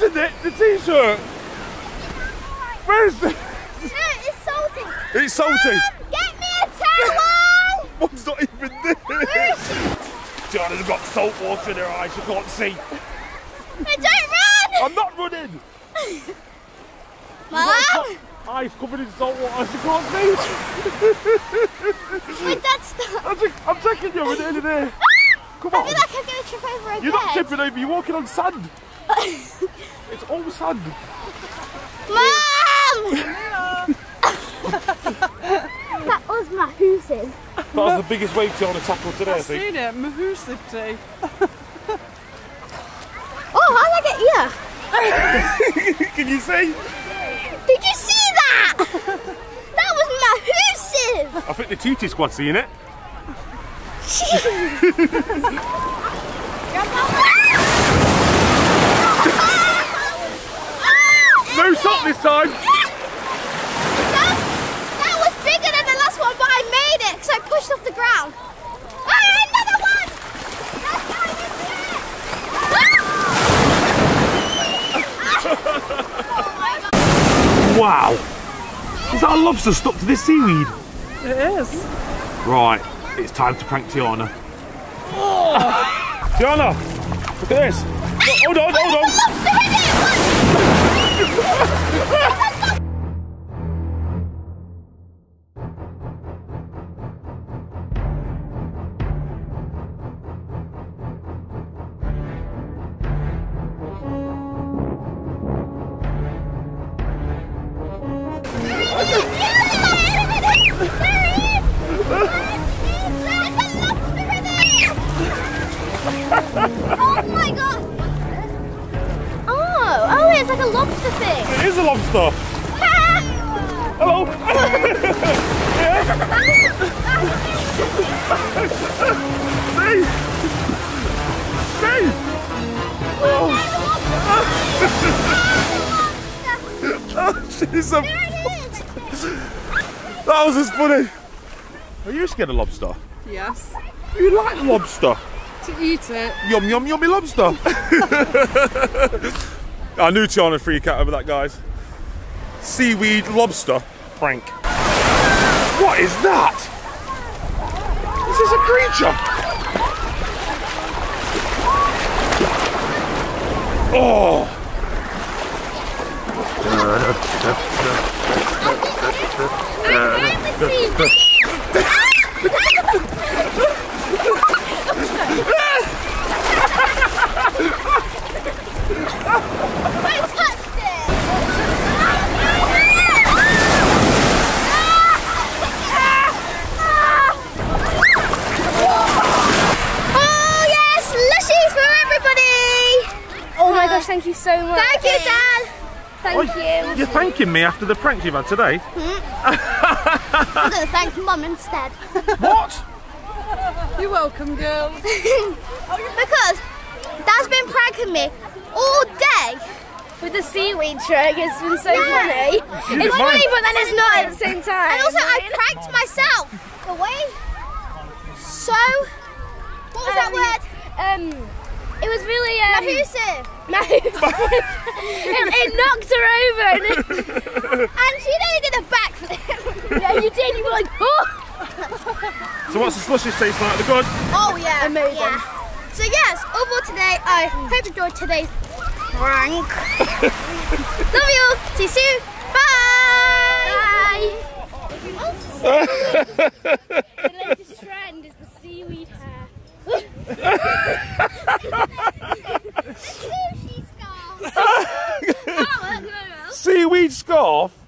isn't it? The t-shirt. Where's the... No, it's salty. It's salty. Mom, get me a towel. One's not even there. Tiana's got salt water in her eyes, she can't see. Hey, don't run. I'm not running. Mom. Eyes covered in salt water, she can't see. My dad's stuck. I'm taking you, we're nearly there. Come on. I feel like I'm going to trip over again. You're not tripping over, you're walking on sand. It's all sand. Mom! That was Mahoosive. That was the biggest wave Tiana tackled today, I think. I've seen it, Mahoosivity. Oh, how did I get here? Can you see? Did you see that? That was Mahoosive. I think the TT squad's seeing it. No salt this time. That was bigger than the last one, but I made it because I pushed off the ground. Another one! Wow. Is that a lobster stuck to this seaweed? It is. Right, it's time to prank Tiana. Oh. Tiana, look at this. Hold on, hold on. Oh my god! Oh, it's like a lobster thing. It is a lobster. Hello. See? See? Oh, she's a... That was just funny. Are you scared of lobster? Yes. You like lobster? To eat it. Yum, yum, yummy lobster. I knew Tiana would freak out over that, guys. Seaweed lobster prank. What is that? Is this a creature? Oh. Thank you so much. Thank you, Dad. Thank you. You're thanking me after the prank you've had today? I'm going to thank Mum instead. What? You're welcome, girls. Because Dad's been pranking me all day with the seaweed truck. It's been so funny. It's funny, but then it's not at the same time. And also, I pranked myself. The way. So, what was that word? It was really Mahoosive. It knocked her over, and she only did a backflip. Yeah, you did. You were like, oh. So what's the slushies taste like? They're good? Oh yeah, amazing. Yeah. So yes, overall today, I hope you enjoyed today's prank. Love you all. See you soon. Bye. Bye. The latest trend is the seaweed hair. Seaweed scarf?